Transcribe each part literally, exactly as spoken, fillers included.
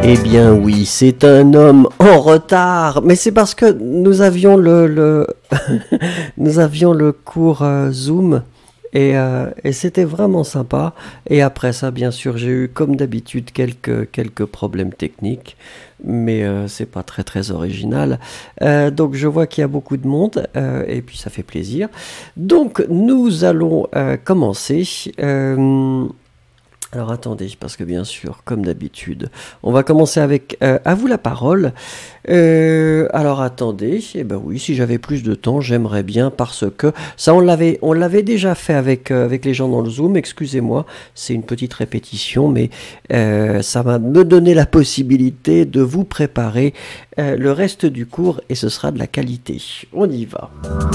Eh bien oui, c'est un homme en retard, mais c'est parce que nous avions le, le nous avions le cours euh, Zoom et, euh, et c'était vraiment sympa. Et après ça, bien sûr, j'ai eu comme d'habitude quelques quelques problèmes techniques, mais euh, c'est pas très très original. Euh, donc je vois qu'il y a beaucoup de monde euh, et puis ça fait plaisir. Donc nous allons euh, commencer. Euh, Alors attendez, parce que bien sûr, comme d'habitude, on va commencer avec euh, à vous la parole. Euh, alors attendez, eh ben oui, si j'avais plus de temps, j'aimerais bien parce que ça on l'avait, on l'avait déjà fait avec euh, avec les gens dans le Zoom. Excusez-moi, c'est une petite répétition, mais euh, ça va me donner la possibilité de vous préparer euh, le reste du cours et ce sera de la qualité. On y va.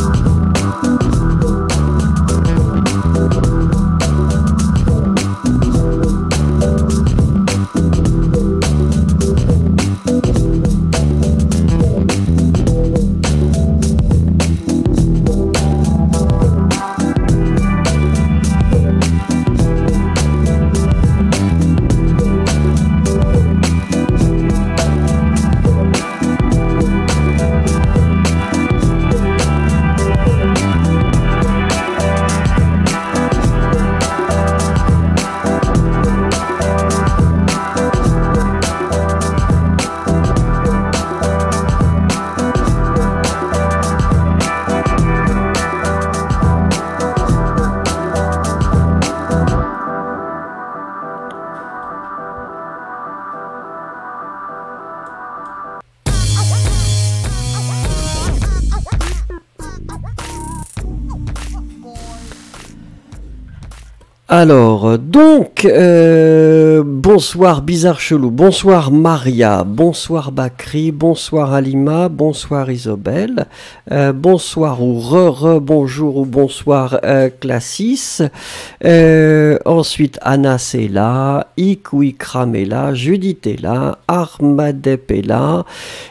Alors, donc, euh, bonsoir Bizarre Chelou, bonsoir Maria, bonsoir Bakri, bonsoir Alima, bonsoir Isobel, euh, bonsoir ou re-re-bonjour ou bonsoir euh, Classis, euh, ensuite Anas est là, Ik ou Ikram est là, Judith est là, Armadep est là,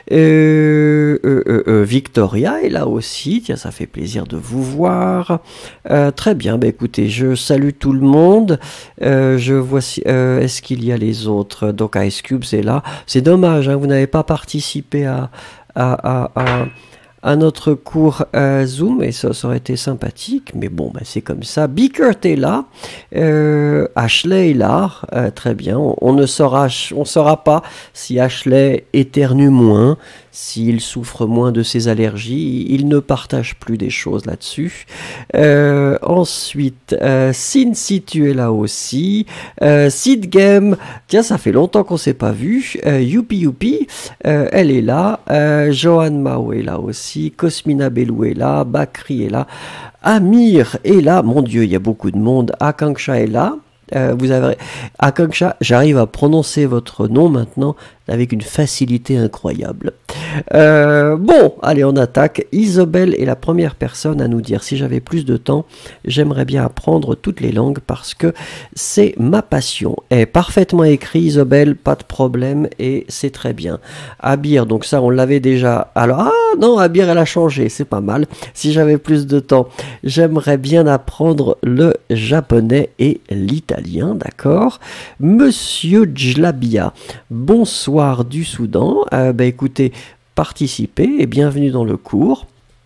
euh, euh, euh, euh, Victoria est là aussi, tiens ça fait plaisir de vous voir, euh, très bien, bah écoutez, je salue tout le monde. monde. Euh, je vois si, euh, est-ce qu'il y a les autres? Donc Ice Cube c'est là. C'est dommage, hein, vous n'avez pas participé à, à, à, à, à notre cours euh, Zoom et ça, ça aurait été sympathique. Mais bon, bah, c'est comme ça. Bickert est là. Euh, Ashley est là. Euh, très bien. On, on ne saura, on saura pas si Ashley éternue moins, s'il souffre moins de ses allergies, il ne partage plus des choses là-dessus. Euh, ensuite, euh, Sin, si tu es là aussi. Euh, Sid Game, tiens, ça fait longtemps qu'on ne s'est pas vu. Euh, Youpi Youpi, euh, elle est là. Euh, Johan Mao est là aussi. Cosmina Belou est là. Bakri est là. Amir est là. Mon Dieu, il y a beaucoup de monde. Akanksha est là. Euh, vous avez Akanksha, j'arrive à prononcer votre nom maintenant avec une facilité incroyable. Euh, bon, allez, on attaque. Isobel est la première personne à nous dire si j'avais plus de temps, j'aimerais bien apprendre toutes les langues parce que c'est ma passion. Est parfaitement écrit, Isobel, pas de problème et c'est très bien. Abir, donc ça on l'avait déjà. Alors, ah non, Abir elle a changé, c'est pas mal. Si j'avais plus de temps, j'aimerais bien apprendre le japonais et l'italien, d'accord. Monsieur Djlabia, bonsoir du Soudan. Euh, bah écoutez, participez et bienvenue dans le cours.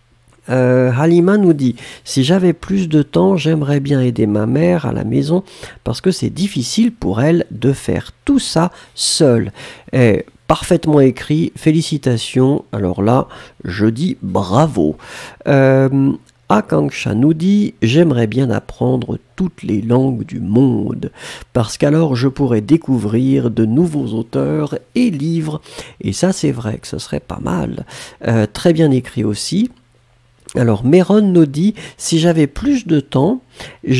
Euh, Halima nous dit si j'avais plus de temps, j'aimerais bien aider ma mère à la maison parce que c'est difficile pour elle de faire tout ça seule. Et parfaitement écrit, félicitations. Alors là, je dis bravo. Euh, Akanksha nous dit « J'aimerais bien apprendre toutes les langues du monde, parce qu'alors je pourrais découvrir de nouveaux auteurs et livres. » Et ça, c'est vrai que ce serait pas mal. Euh, très bien écrit aussi. Alors, Méron nous dit « Si j'avais plus de temps, j'aimerais... »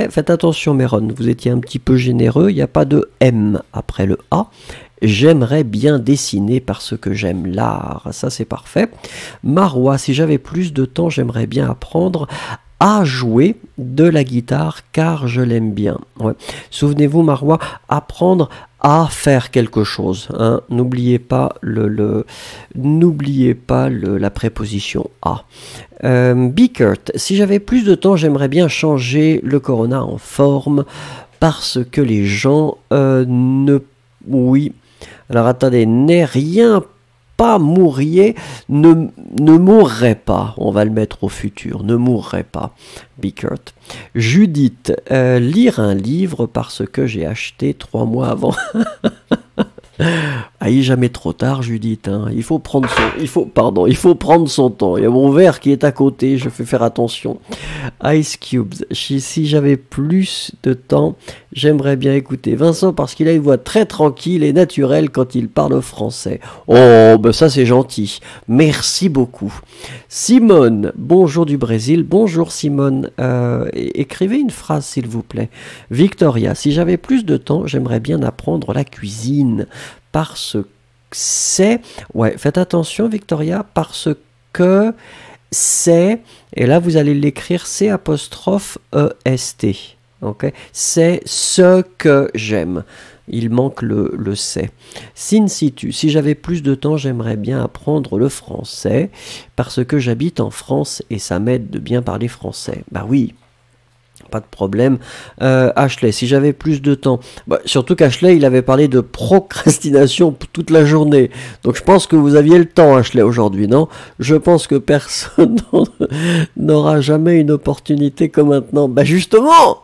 Faites attention, Méron, vous étiez un petit peu généreux, il n'y a pas de M après le A. J'aimerais bien dessiner parce que j'aime l'art. Ça, c'est parfait. Marois, si j'avais plus de temps, j'aimerais bien apprendre à jouer de la guitare car je l'aime bien. Ouais. Souvenez-vous, Marois, apprendre à faire quelque chose. Hein. N'oubliez pas le, le n'oubliez pas le, la préposition à. Euh, Bickert, si j'avais plus de temps, j'aimerais bien changer le Corona en forme parce que les gens euh, ne... Oui... Alors attendez, n'est rien pas mourriez, ne, ne mourrait pas, on va le mettre au futur, ne mourrait pas, Bickert. Judith, euh, lire un livre parce que j'ai acheté trois mois avant. Ah, il est jamais trop tard, Judith. Hein. Il faut prendre son, il faut, pardon, il faut prendre son temps. Il y a mon verre qui est à côté. Je fais faire attention. Ice Cubes. Si, si j'avais plus de temps, j'aimerais bien écouter Vincent parce qu'il a une voix très tranquille et naturelle quand il parle français. Oh, ben ça c'est gentil. Merci beaucoup. Simone, bonjour du Brésil. Bonjour Simone. Euh, écrivez une phrase s'il vous plaît. Victoria, si j'avais plus de temps, j'aimerais bien apprendre la cuisine. Parce que c'est, ouais, faites attention Victoria, parce que c'est, et là vous allez l'écrire C apostrophe E S T, ok, c'est ce que j'aime, il manque le, le c'est. Sin situ, si j'avais plus de temps, j'aimerais bien apprendre le français, parce que j'habite en France et ça m'aide de bien parler français. Bah oui. Pas de problème. Euh, Ashley, si j'avais plus de temps. Bah, surtout qu'Ashley, il avait parlé de procrastination toute la journée. Donc je pense que vous aviez le temps, Ashley, aujourd'hui, non? Je pense que personne n'aura jamais une opportunité comme maintenant. Bah justement.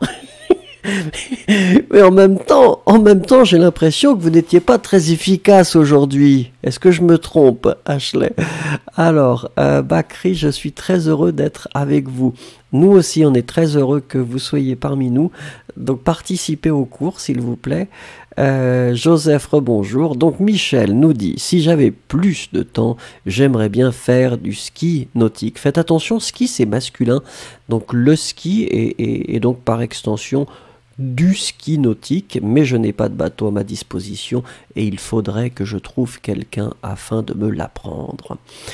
Mais en même temps, en même temps, j'ai l'impression que vous n'étiez pas très efficace aujourd'hui. Est-ce que je me trompe, Ashley? Alors, euh, Bakri, je suis très heureux d'être avec vous. Nous aussi, on est très heureux que vous soyez parmi nous. Donc, participez au cours, s'il vous plaît. Euh, Joseph, rebonjour. Donc, Michel nous dit, si j'avais plus de temps, j'aimerais bien faire du ski nautique. Faites attention, ski, c'est masculin. Donc, le ski est, est, est donc par extension du ski nautique, mais je n'ai pas de bateau à ma disposition et il faudrait que je trouve quelqu'un afin de me l'apprendre.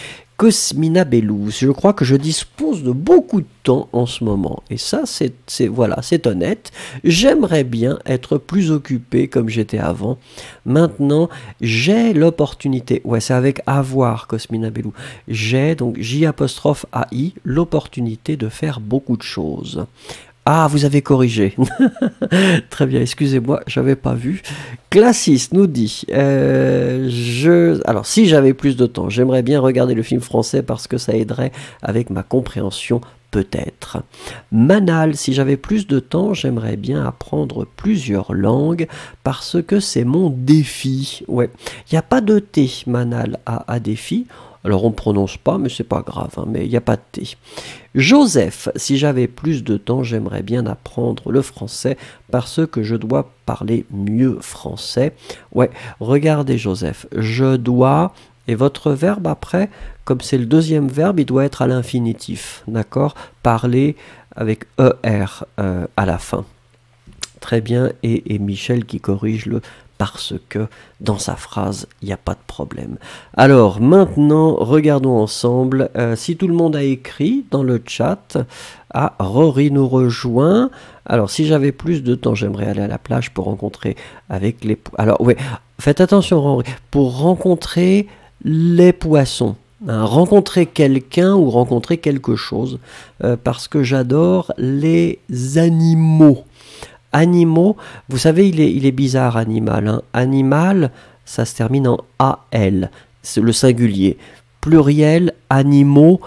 Cosmina Bellous, je crois que je dispose de beaucoup de temps en ce moment et ça c'est, c'est voilà, c'est honnête. J'aimerais bien être plus occupé comme j'étais avant. Maintenant, j'ai l'opportunité, ouais c'est avec avoir Cosmina Bellous, j'ai donc J apostrophe A I l'opportunité de faire beaucoup de choses. Ah, vous avez corrigé. Très bien, excusez-moi, j'avais pas vu. Classiste nous dit, euh, je... alors si j'avais plus de temps, j'aimerais bien regarder le film français parce que ça aiderait avec ma compréhension, peut-être. Manal, si j'avais plus de temps, j'aimerais bien apprendre plusieurs langues parce que c'est mon défi. Ouais, il n'y a pas de T, Manal, à, à défi. Alors on ne prononce pas, mais c'est pas grave, hein, mais il n'y a pas de T. Joseph, si j'avais plus de temps, j'aimerais bien apprendre le français parce que je dois parler mieux français. Ouais, regardez Joseph, je dois, et votre verbe après, comme c'est le deuxième verbe, il doit être à l'infinitif, d'accord? Parler avec E R euh, à la fin. Très bien, et, et Michel qui corrige le parce que dans sa phrase, il n'y a pas de problème. Alors maintenant, regardons ensemble, euh, si tout le monde a écrit dans le chat, ah, Rory nous rejoint. Alors si j'avais plus de temps, j'aimerais aller à la plage pour rencontrer avec les... Alors ouais, faites attention Rory, pour rencontrer les poissons. Hein, rencontrer quelqu'un ou rencontrer quelque chose, euh, parce que j'adore les animaux. Animaux, vous savez, il est, il est bizarre, animal. Hein. Animal, ça se termine en A L, c'est le singulier. Pluriel, animaux,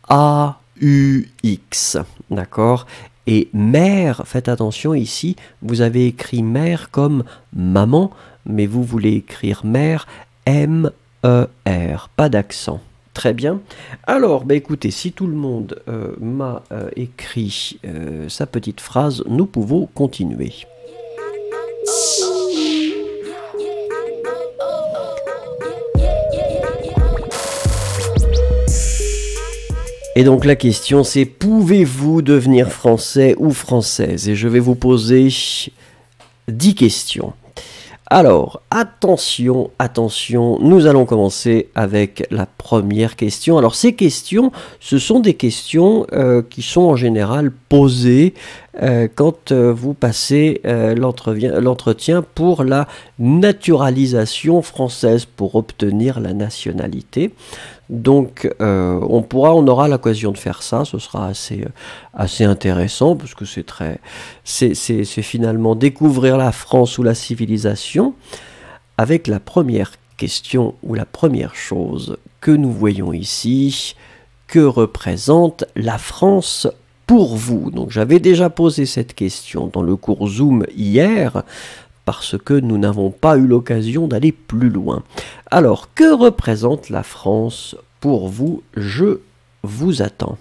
A U X. D'accord? Et mère, faites attention ici, vous avez écrit mère comme maman, mais vous voulez écrire mère, M E R, pas d'accent. Très bien. Alors, bah écoutez, si tout le monde euh, m'a euh, écrit euh, sa petite phrase, nous pouvons continuer. Et donc la question c'est, pouvez-vous devenir français ou française? Et je vais vous poser dix questions. Alors, attention, attention, nous allons commencer avec la première question. Alors, ces questions, ce sont des questions euh, qui sont en général posées euh, quand euh, vous passez euh, l'entretien pour la naturalisation française, pour obtenir la nationalité. Donc, euh, on pourra, on aura l'occasion de faire ça. Ce sera assez, euh, assez intéressant parce que c'est très, c'est, c'est, c'est finalement découvrir la France ou la civilisation. avec la première question ou la première chose que nous voyons ici. Que représente la France pour vous? Donc j'avais déjà posé cette question dans le cours Zoom hier, parce que nous n'avons pas eu l'occasion d'aller plus loin. Alors, que représente la France pour vous? Je vous attends.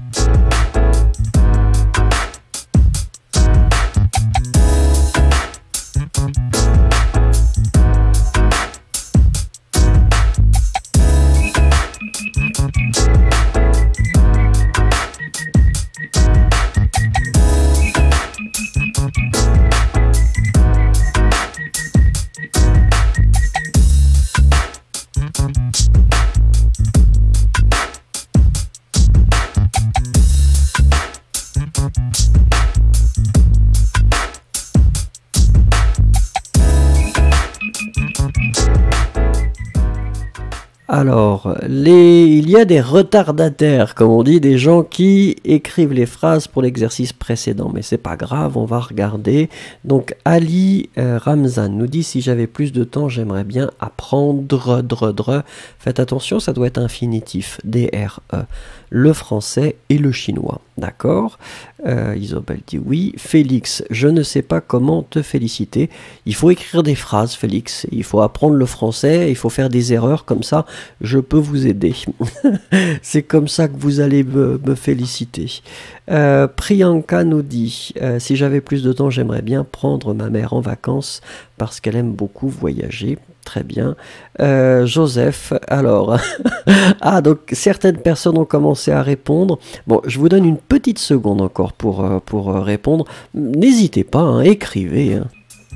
Alors, les, il y a des retardataires, comme on dit, des gens qui écrivent les phrases pour l'exercice précédent, mais c'est pas grave, on va regarder. Donc, Ali euh, Ramzan nous dit, si j'avais plus de temps, j'aimerais bien apprendre, dre, dre. Faites attention, ça doit être infinitif, D R E, le français et le chinois, d'accord? euh, Isobel dit oui. Félix, je ne sais pas comment te féliciter. Il faut écrire des phrases, Félix, il faut apprendre le français, il faut faire des erreurs, comme ça, je peux vous aider. C'est comme ça que vous allez me, me féliciter. Euh, Priyanka nous dit, euh, si j'avais plus de temps, j'aimerais bien prendre ma mère en vacances parce qu'elle aime beaucoup voyager. Très bien. Euh, Joseph, alors, ah, donc certaines personnes ont commencé à répondre. Bon, je vous donne une petite seconde encore pour, euh, pour euh, répondre. N'hésitez pas, hein, écrivez. Hein.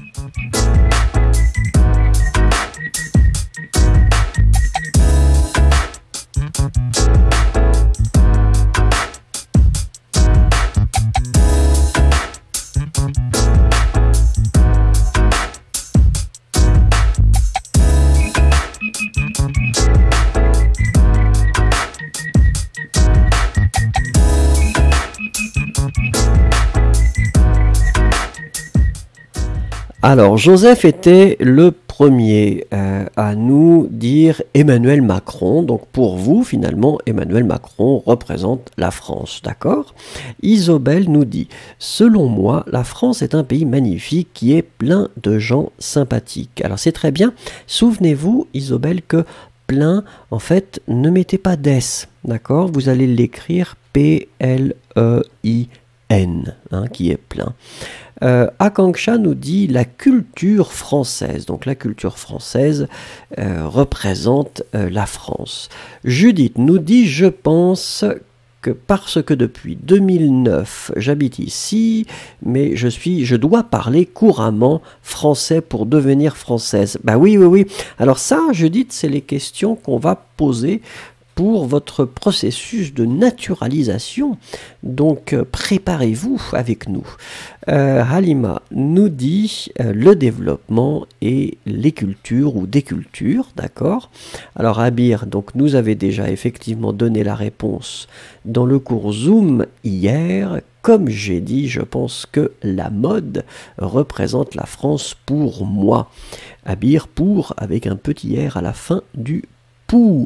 Alors, Joseph était le premier euh, à nous dire Emmanuel Macron. Donc, pour vous, finalement, Emmanuel Macron représente la France, d'accord? Isobel nous dit, selon moi, la France est un pays magnifique qui est plein de gens sympathiques. Alors, c'est très bien. Souvenez-vous, Isobel, que plein, en fait, ne mettez pas d'S, d'accord? Vous allez l'écrire P L E I N, hein, qui est plein. Euh, Akanksha nous dit la culture française. Donc la culture française euh, représente euh, la France. Judith nous dit je pense que parce que depuis deux mille neuf j'habite ici, mais je suis, je dois parler couramment français pour devenir française. Bah oui, oui, oui. Alors ça, Judith, c'est les questions qu'on va poser pour votre processus de naturalisation. Donc euh, préparez-vous avec nous. Euh, Halima nous dit euh, le développement et les cultures ou des cultures, d'accord? Alors Abir donc nous avait déjà effectivement donné la réponse dans le cours Zoom hier. Comme j'ai dit, je pense que la mode représente la France pour moi. Abir pour avec un petit R à la fin du pour.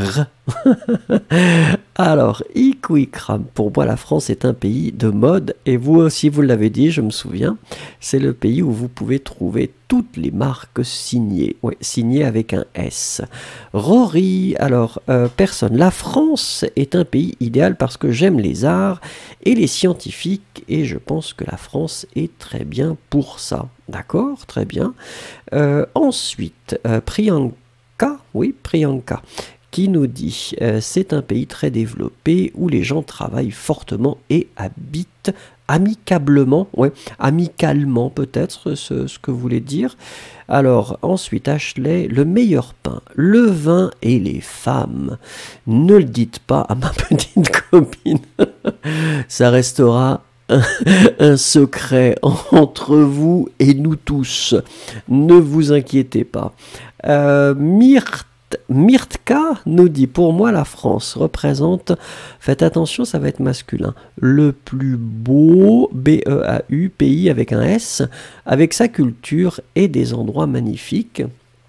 Alors, Ikwikram, pour moi la France est un pays de mode et vous aussi vous l'avez dit, je me souviens, c'est le pays où vous pouvez trouver toutes les marques signées, ouais, signées avec un S. Rory, alors euh, personne, la France est un pays idéal parce que j'aime les arts et les scientifiques et je pense que la France est très bien pour ça, d'accord, très bien. Euh, ensuite, euh, Priyanka, oui Priyanka, qui nous dit euh, c'est un pays très développé où les gens travaillent fortement et habitent amicablement, ouais, amicalement peut-être ce, ce que vous voulez dire. Alors ensuite Ashley, le meilleur pain, le vin et les femmes. Ne le dites pas à ma petite copine, ça restera un, un secret entre vous et nous tous. Ne vous inquiétez pas. Euh, Myrthe Myrtka nous dit, pour moi la France représente, faites attention ça va être masculin, le plus beau B E A U pays avec un S, avec sa culture et des endroits magnifiques.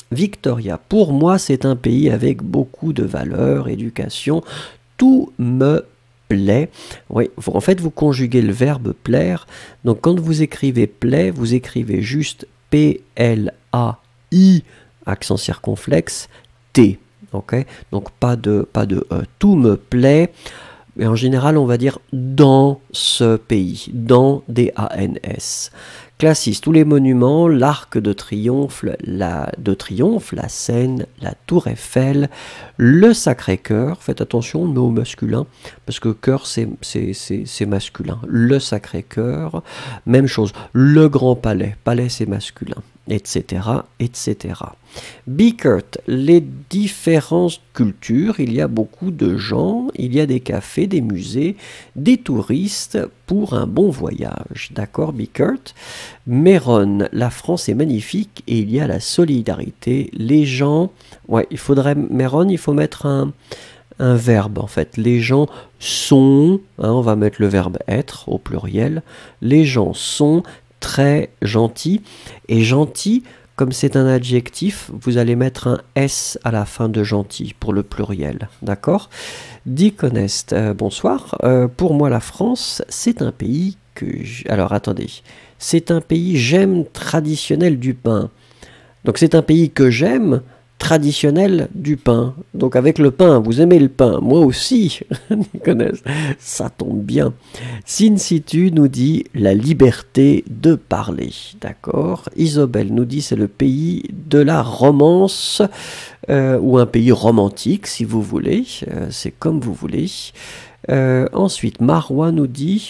Victoria, pour moi, c'est un pays avec beaucoup de valeurs, éducation, tout me plaît. Oui, vous, en fait, vous conjuguez le verbe plaire. Donc, quand vous écrivez plaît, vous écrivez juste P L A I, accent circonflexe, T. Ok, donc pas de, pas de E. Tout me plaît. Et en général, on va dire dans ce pays, dans D A N S. Classise tous les monuments, l'arc de triomphe, la, de triomphe, la Seine, la Tour Eiffel, le Sacré-Cœur. Faites attention, on le met au masculin, parce que cœur, c'est masculin. Le Sacré-Cœur, même chose. Le Grand Palais, palais, c'est masculin, et cetera, et cetera. Bickert, les différentes cultures, il y a beaucoup de gens, il y a des cafés, des musées, des touristes pour un bon voyage. D'accord, Bickert? Méron, la France est magnifique et il y a la solidarité. Les gens, ouais, il faudrait, Méron, il faut mettre un, un verbe en fait. Les gens sont, hein, on va mettre le verbe être au pluriel. Les gens sont très gentils et gentils. Comme c'est un adjectif, vous allez mettre un S à la fin de gentil pour le pluriel, d'accord? Dick Honest, euh, bonsoir. Euh, pour moi, la France, c'est un pays que... Alors, attendez. C'est un pays, j'aime, traditionnel du pain. Donc, c'est un pays que j'aime, traditionnel du pain. Donc, avec le pain, vous aimez le pain. Moi aussi, Dick Honest, ça tombe bien. Sin situ nous dit la liberté de parler. D'accord. Isobel nous dit c'est le pays de la romance, euh, ou un pays romantique, si vous voulez. Euh, c'est comme vous voulez. Euh, ensuite, Marois nous dit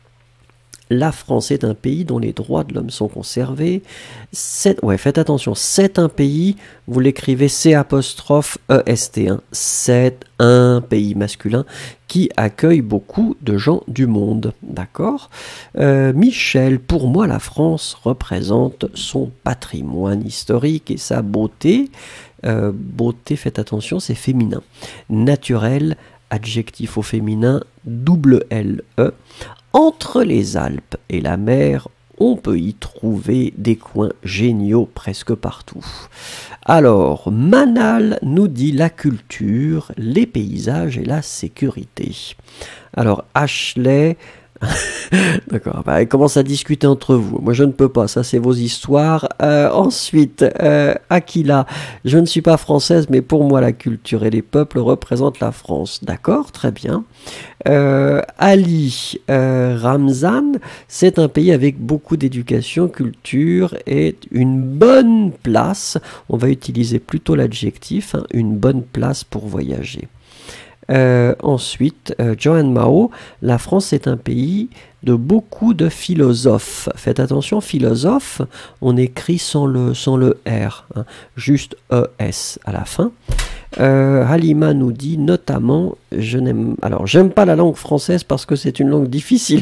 la France est un pays dont les droits de l'homme sont conservés. C'est, ouais, faites attention, c'est un pays, vous l'écrivez C apostrophe E S T, hein. C'est un pays masculin qui accueille beaucoup de gens du monde, d'accord? euh, Michel, pour moi la France représente son patrimoine historique et sa beauté. Euh, beauté, faites attention, c'est féminin. Naturel, adjectif au féminin, double L E. Entre les Alpes et la mer, on peut y trouver des coins géniaux presque partout. Alors, Manal nous dit la culture, les paysages et la sécurité. Alors, Ashley... D'accord, bah, ils commencent à discuter entre vous. Moi, je ne peux pas, ça c'est vos histoires. Euh, ensuite, euh, Aquila, je ne suis pas française, mais pour moi, la culture et les peuples représentent la France. D'accord, très bien. Euh, Ali euh, Ramzan, c'est un pays avec beaucoup d'éducation, culture et une bonne place. On va utiliser plutôt l'adjectif, hein, une bonne place pour voyager. Euh, ensuite, euh, Joanne Mao, la France est un pays de beaucoup de philosophes. Faites attention, philosophe, on écrit sans le, sans le R, hein, juste E S à la fin. Euh, Halima nous dit notamment, je n'aime, alors j'aime pas la langue française parce que c'est une langue difficile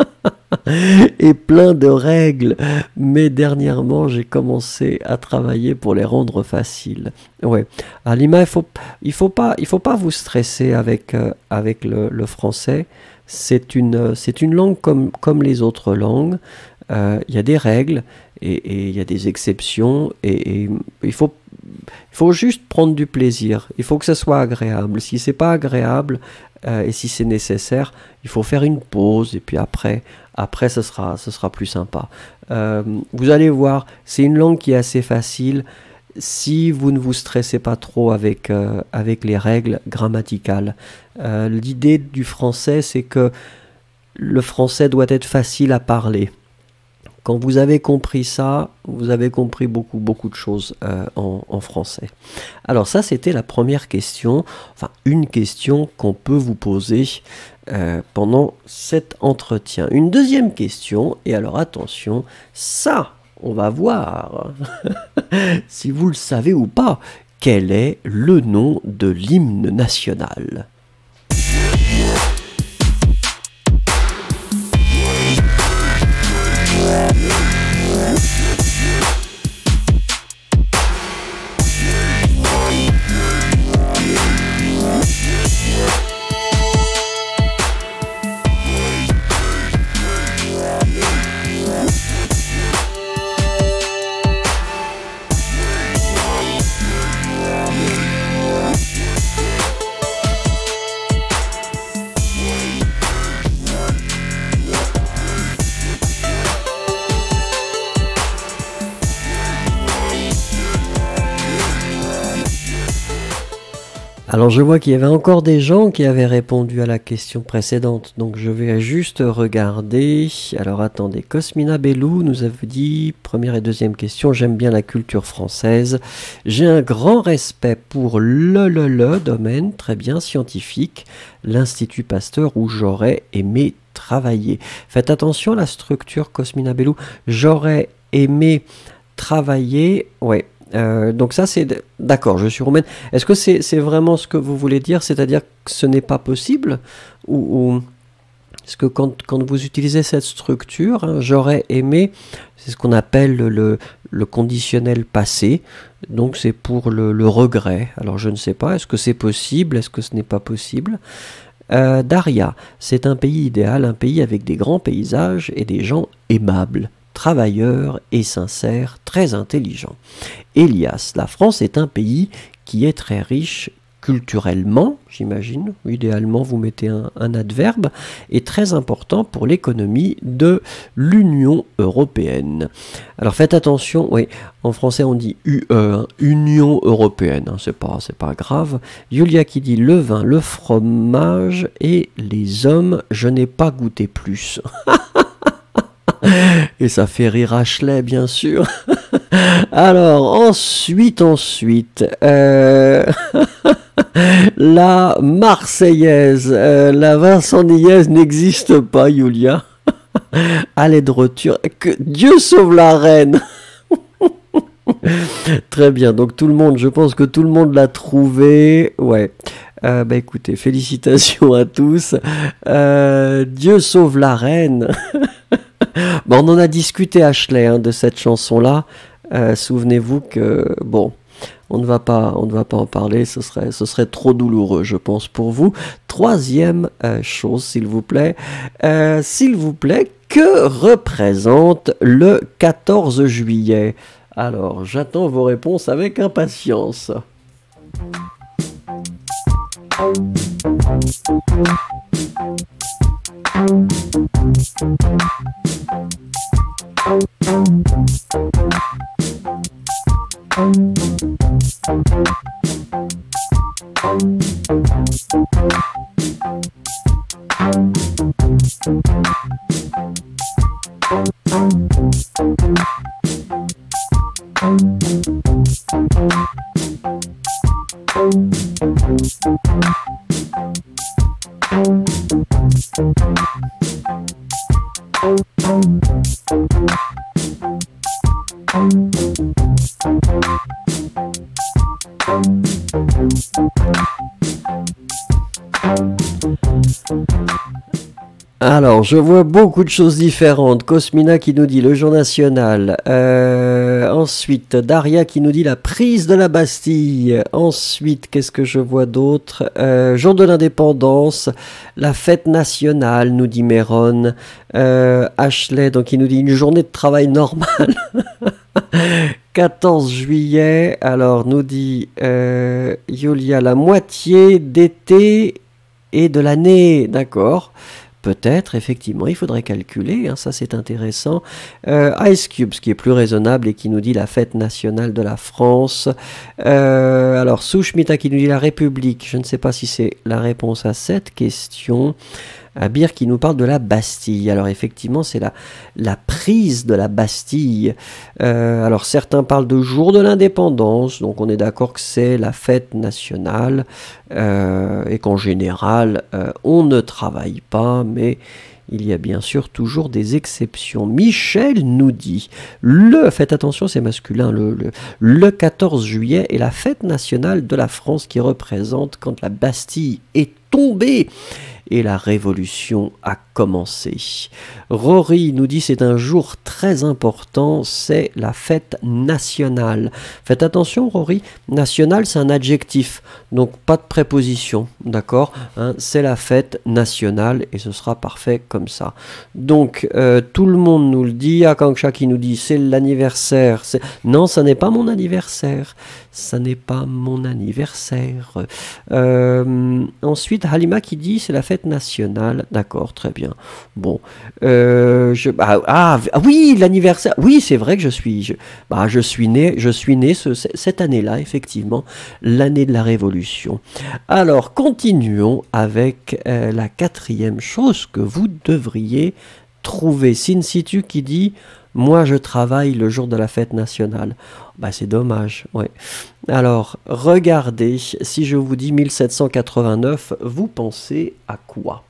et plein de règles, mais dernièrement j'ai commencé à travailler pour les rendre faciles. Ouais, Alima, il faut, il faut pas, il faut pas vous stresser avec euh, avec le, le français. C'est une, c'est une langue comme comme les autres langues. Euh, il y a des règles et il y a des exceptions et, et il faut il faut juste prendre du plaisir. Il faut que ça soit agréable. Si c'est pas agréable euh, et si c'est nécessaire, il faut faire une pause et puis après. Après, ce sera, ce sera plus sympa. Euh, vous allez voir, c'est une langue qui est assez facile si vous ne vous stressez pas trop avec, euh, avec les règles grammaticales. Euh, l'idée du français, c'est que le français doit être facile à parler. Quand vous avez compris ça, vous avez compris beaucoup, beaucoup de choses euh, en, en français. Alors ça, c'était la première question, enfin une question qu'on peut vous poser euh, pendant cet entretien. Une deuxième question, et alors attention, ça, on va voir si vous le savez ou pas, quel est le nom de l'hymne national ? Alors je vois qu'il y avait encore des gens qui avaient répondu à la question précédente, donc je vais juste regarder. Alors attendez, Cosmina Bellou nous avait dit, première et deuxième question, j'aime bien la culture française, j'ai un grand respect pour le, le, le domaine, très bien, scientifique, l'Institut Pasteur où j'aurais aimé travailler. Faites attention à la structure, Cosmina Bellou, j'aurais aimé travailler, ouais. Euh, donc ça c'est d'accord, je suis roumaine. Est-ce que c'est c'est vraiment ce que vous voulez dire, c'est-à-dire que ce n'est pas possible, ou, ou est-ce que quand, quand vous utilisez cette structure, hein, j'aurais aimé, c'est ce qu'on appelle le, le conditionnel passé, donc c'est pour le, le regret. Alors je ne sais pas, est-ce que c'est possible, est-ce que ce n'est pas possible? euh, Daria, c'est un pays idéal, un pays avec des grands paysages et des gens aimables, travailleurs et sincères, très intelligents. Elias, la France est un pays qui est très riche culturellement, j'imagine, idéalement vous mettez un, un adverbe, et très important pour l'économie de l'Union européenne. Alors faites attention, oui, en français on dit U E, hein, Union européenne, hein, c'est pas, c'est pas grave. Julia qui dit le vin, le fromage et les hommes, je n'ai pas goûté plus. Et ça fait rire Ashley, bien sûr. Alors, ensuite, ensuite, euh, la Marseillaise, euh, la Vincentillaise n'existe pas, Julia. Allez de retour, que Dieu sauve la reine. Très bien, donc tout le monde, je pense que tout le monde l'a trouvé, ouais. Euh, bah écoutez, félicitations à tous. Euh, Dieu sauve la reine. Bon, on en a discuté, Ashley, hein, de cette chanson-là. Euh, souvenez-vous que, bon, on ne va pas, on ne va pas en parler, ce serait, ce serait trop douloureux, je pense, pour vous. Troisième euh, chose, s'il vous plaît. Euh, s'il vous plaît, que représente le quatorze juillet? Alors, j'attends vos réponses avec impatience. Alors, je vois beaucoup de choses différentes. Cosmina qui nous dit le jour national. Euh, ensuite, Daria qui nous dit la prise de la Bastille. Ensuite, qu'est-ce que je vois d'autre? euh, Jour de l'indépendance, la fête nationale, nous dit Méron. Euh, Ashley, donc, il nous dit une journée de travail normale. quatorze juillet, alors, nous dit euh, Yulia, la moitié d'été et de l'année. D'accord. Peut-être, effectivement, il faudrait calculer, hein, ça c'est intéressant. Euh, Ice Cube, ce qui est plus raisonnable et qui nous dit la fête nationale de la France. Euh, alors, Souchmita qui nous dit la République, je ne sais pas si c'est la réponse à cette question. Abir qui nous parle de la Bastille. Alors effectivement, c'est la, la prise de la Bastille. Euh, alors certains parlent de jour de l'indépendance, donc on est d'accord que c'est la fête nationale euh, et qu'en général, euh, on ne travaille pas, mais il y a bien sûr toujours des exceptions. Michel nous dit, le, faites attention, c'est masculin, le, le, le quatorze juillet est la fête nationale de la France qui représente quand la Bastille est tombée et la révolution a commencé. Rory nous dit c'est un jour très important, c'est la fête nationale. Faites attention Rory, nationale c'est un adjectif, donc pas de préposition, d'accord, hein, c'est la fête nationale et ce sera parfait comme ça. Donc euh, tout le monde nous le dit, Akanksha qui nous dit c'est l'anniversaire, non ça n'est pas mon anniversaire, ça n'est pas mon anniversaire. Euh, ensuite Halima qui dit c'est la fête fête nationale. D'accord, très bien. Bon, euh, je, ah, ah, ah oui, l'anniversaire. Oui, c'est vrai que je suis, je, bah, je suis né, je suis né ce, cette année-là, effectivement, l'année de la Révolution. Alors, continuons avec euh, la quatrième chose que vous devriez trouver. Sin situ qui dit « Moi, je travaille le jour de la fête nationale ». Bah, c'est dommage, ouais. Alors, regardez, si je vous dis mille sept cent quatre-vingt-neuf, vous pensez à quoi?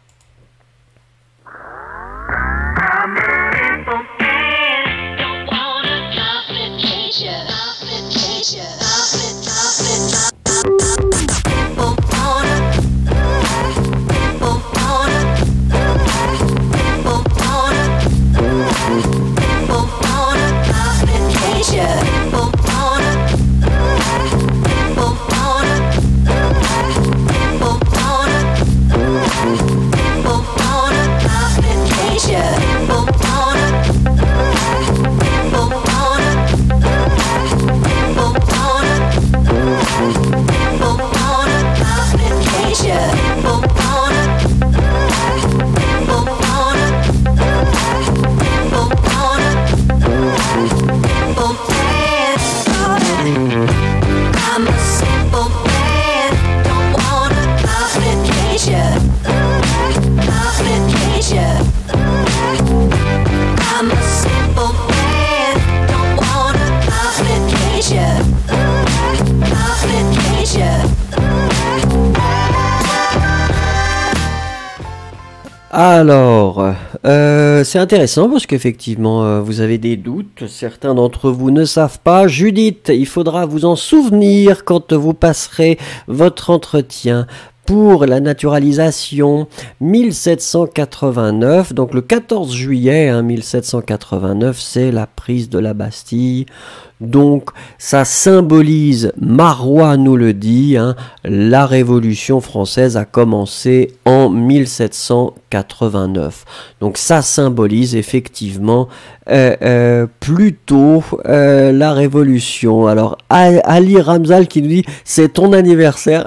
Alors, euh, c'est intéressant parce qu'effectivement, euh, vous avez des doutes. Certains d'entre vous ne savent pas. Judith, il faudra vous en souvenir quand vous passerez votre entretien pour la naturalisation mille sept cent quatre-vingt-neuf. Donc le quatorze juillet hein, mille sept cent quatre-vingt-neuf, c'est la prise de la Bastille. Donc ça symbolise, Marois nous le dit, hein, la Révolution française a commencé en mille sept cent quatre-vingt-neuf. Donc ça symbolise effectivement euh, euh, plutôt euh, la Révolution. Alors Ali Ramzal qui nous dit c'est ton anniversaire,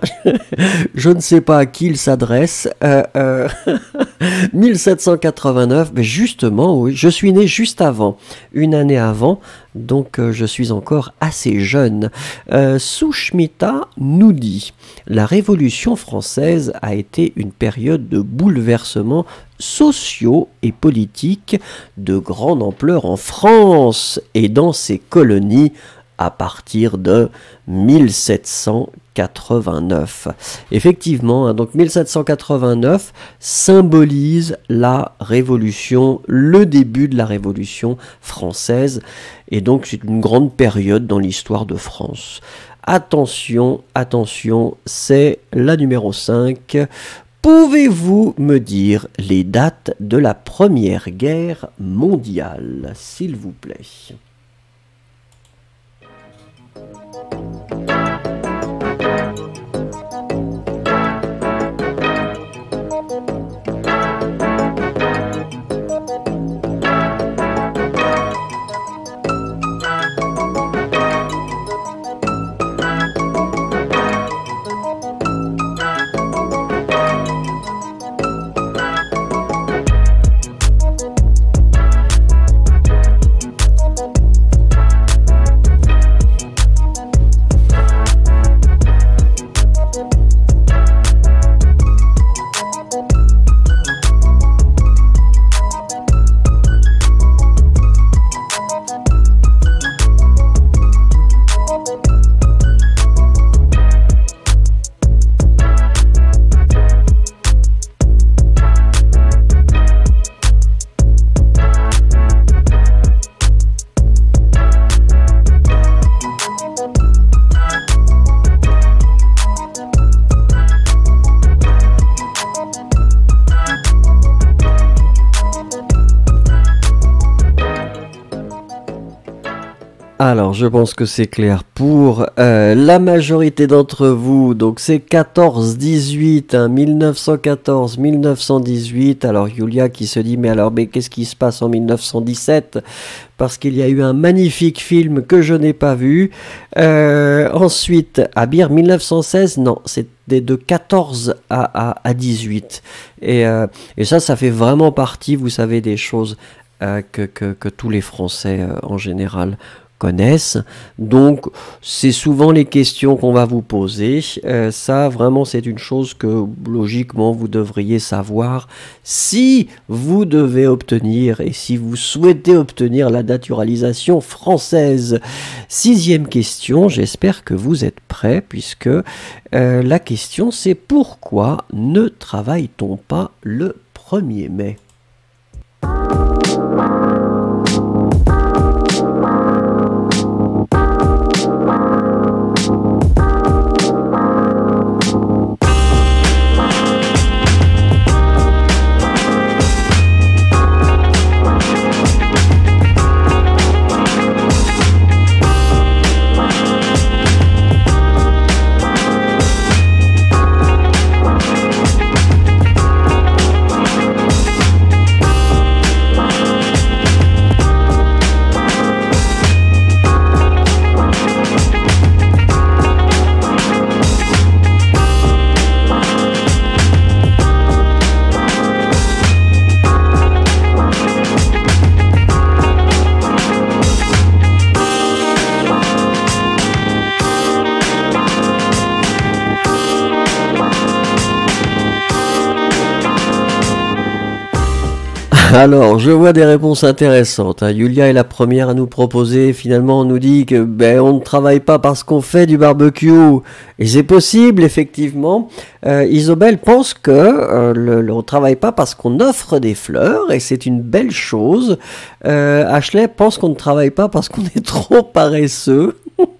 je ne sais pas à qui il s'adresse. Euh, euh, mille sept cent quatre-vingt-neuf, mais justement oui, je suis né juste avant, une année avant. Donc euh, je suis encore assez jeune. Euh, Souchmita nous dit « La Révolution française a été une période de bouleversements sociaux et politiques de grande ampleur en France et dans ses colonies à partir de mille sept cent quatre-vingt-neuf. » Effectivement, hein, donc mille sept cent quatre-vingt-neuf symbolise la Révolution, le début de la Révolution française, et donc c'est une grande période dans l'histoire de France. Attention, attention, c'est la numéro cinq. Pouvez-vous me dire les dates de la Première Guerre mondiale, s'il vous plaît ? Alors, je pense que c'est clair pour euh, la majorité d'entre vous. Donc, c'est quatorze dix-huit, hein, mille neuf cent quatorze mille neuf cent dix-huit. Alors, Yulia qui se dit, mais alors, mais qu'est-ce qui se passe en mille neuf cent dix-sept? Parce qu'il y a eu un magnifique film que je n'ai pas vu. Euh, ensuite, Abir, mille neuf cent seize, non, c'était de quatorze à, à, à dix-huit. Et, euh, et ça, ça fait vraiment partie, vous savez, des choses euh, que, que, que tous les Français, euh, en général, connaissent. Donc c'est souvent les questions qu'on va vous poser. Euh, ça vraiment c'est une chose que logiquement vous devriez savoir si vous devez obtenir et si vous souhaitez obtenir la naturalisation française. Sixième question, j'espère que vous êtes prêts puisque euh, la question c'est pourquoi ne travaille-t-on pas le premier mai ? Alors, je vois des réponses intéressantes. Hein. Yulia est la première à nous proposer. Finalement, on nous dit que ben on ne travaille pas parce qu'on fait du barbecue. Et c'est possible, effectivement. Euh, Isobel pense que euh, le, le, on ne travaille pas parce qu'on offre des fleurs. Et c'est une belle chose. Euh, Ashley pense qu'on ne travaille pas parce qu'on est trop paresseux.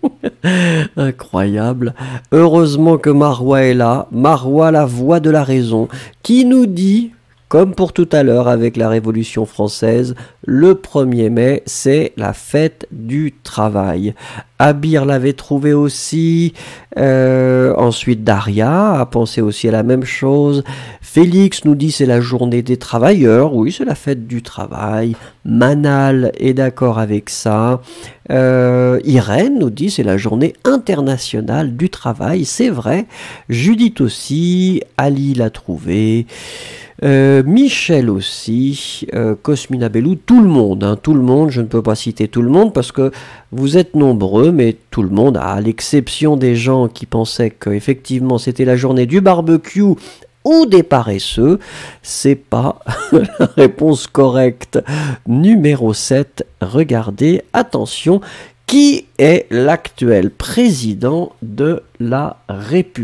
Incroyable. Heureusement que Marois est là. Marois, la voix de la raison, qui nous dit... Comme pour tout à l'heure avec la Révolution française, le premier mai, c'est la fête du travail. Abir l'avait trouvé aussi. Euh, ensuite, Daria a pensé aussi à la même chose. Félix nous dit c'est la journée des travailleurs. Oui, c'est la fête du travail. Manal est d'accord avec ça. Euh, Irène nous dit c'est la journée internationale du travail. C'est vrai. Judith aussi. Ali l'a trouvé. Euh, Michel aussi, euh, Cosmina Bellou, tout le monde, hein, tout le monde, je ne peux pas citer tout le monde parce que vous êtes nombreux, mais tout le monde, à l'exception des gens qui pensaient qu'effectivement c'était la journée du barbecue ou des paresseux, c'est pas la réponse correcte. Numéro sept, regardez, attention, qui est l'actuel président de la République ?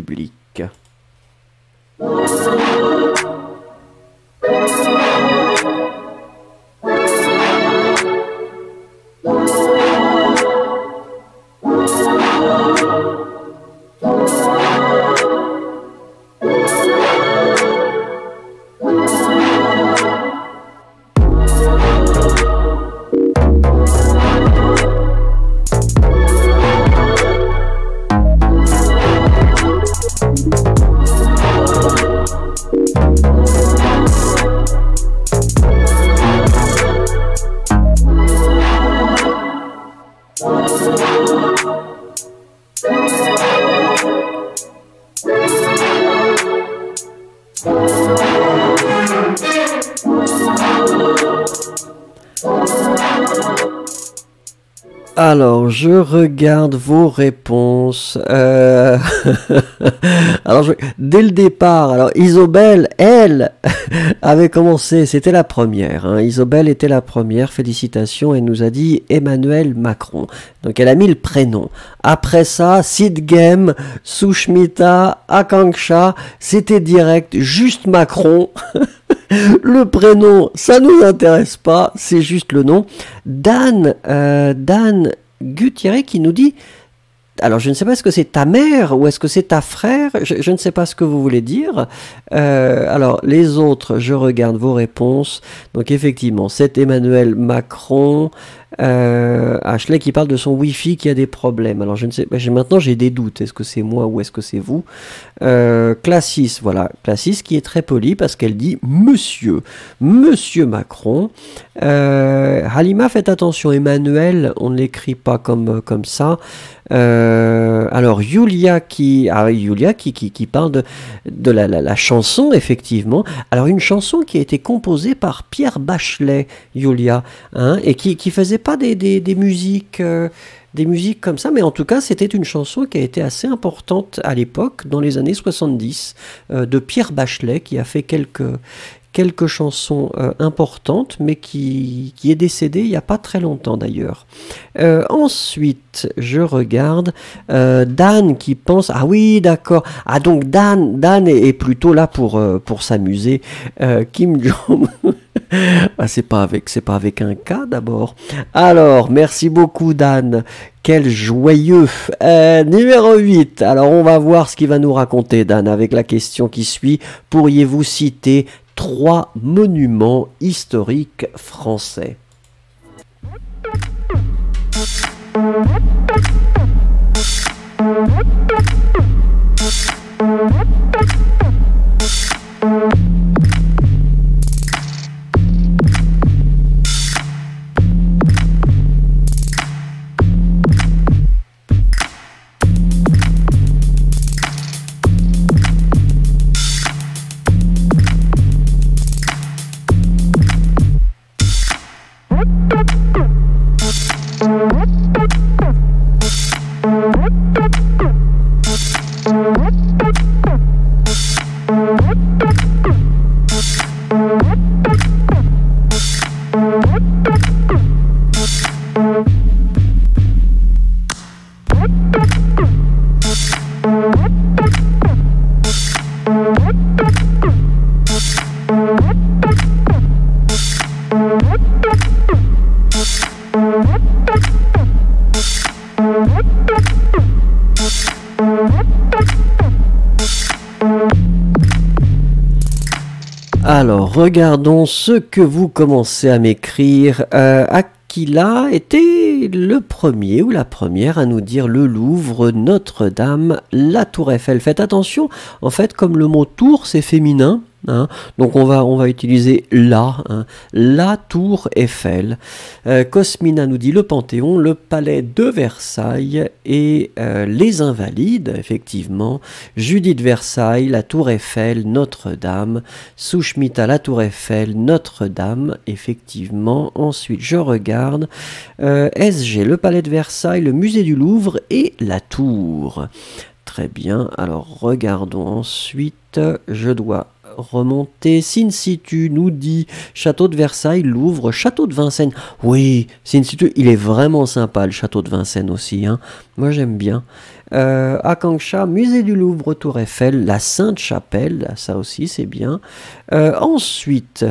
Alors, je regarde vos réponses. Euh... alors, je... dès le départ, alors Isobel, elle, avait commencé, c'était la première. Hein. Isobel était la première, félicitations, elle nous a dit Emmanuel Macron. Donc, elle a mis le prénom. Après ça, Sid Game, Sushmita, Akanksha, c'était direct, juste Macron. Le prénom, ça nous intéresse pas, c'est juste le nom. Dan, euh, Dan Gutierrez qui nous dit alors je ne sais pas, est-ce que c'est ta mère ou est-ce que c'est ta frère? je, je ne sais pas ce que vous voulez dire. Euh, alors les autres, je regarde vos réponses. Donc effectivement, c'est Emmanuel Macron. Euh, Ashley qui parle de son Wi-Fi qui a des problèmes. Alors je ne sais pas, maintenant j'ai des doutes. Est-ce que c'est moi ou est-ce que c'est vous? euh, Classis, voilà, Classis qui est très polie parce qu'elle dit Monsieur, Monsieur Macron. Euh, Halima, faites attention, Emmanuel, on ne l'écrit pas comme, comme ça. Euh, alors Yulia qui, ah, Yulia qui, qui, qui parle de, de la, la, la chanson, effectivement. Alors une chanson qui a été composée par Pierre Bachelet, Yulia, hein, et qui, qui faisait pas des, des, des musiques... Euh, des musiques comme ça, mais en tout cas c'était une chanson qui a été assez importante à l'époque, dans les années soixante-dix, euh, de Pierre Bachelet, qui a fait quelques, quelques chansons euh, importantes, mais qui, qui est décédé il n'y a pas très longtemps d'ailleurs. Euh, ensuite, je regarde euh, Dan qui pense, ah oui d'accord, ah donc Dan, Dan est, est plutôt là pour, euh, pour s'amuser. euh, Kim Jong ah, c'est pas avec c'est pas avec un K d'abord. Alors merci beaucoup Dan, quel joyeux. euh, Numéro huit, alors on va voir ce qu'il va nous raconter Dan avec la question qui suit. Pourriez-vous citer trois monuments historiques français? Alors, regardons ce que vous commencez à m'écrire. Euh, Aquila était le premier ou la première à nous dire le Louvre, Notre-Dame, la Tour Eiffel. Faites attention, en fait, comme le mot tour, c'est féminin. Hein, donc on va, on va utiliser la, hein, la tour Eiffel. Euh, Cosmina nous dit le Panthéon, le palais de Versailles et euh, les Invalides, effectivement. Judith Versailles, la tour Eiffel, Notre-Dame. Souchmita, la tour Eiffel, Notre-Dame, effectivement. Ensuite, je regarde euh, S G, le palais de Versailles, le musée du Louvre et la tour. Très bien, alors regardons ensuite, je dois remonter. Sin situ nous dit château de Versailles, Louvre, château de Vincennes. Oui, Sin situ, il est vraiment sympa le château de Vincennes aussi. Hein. Moi j'aime bien. Euh, Akanksha, musée du Louvre, Tour Eiffel, la Sainte-Chapelle, ça aussi c'est bien. Euh, ensuite.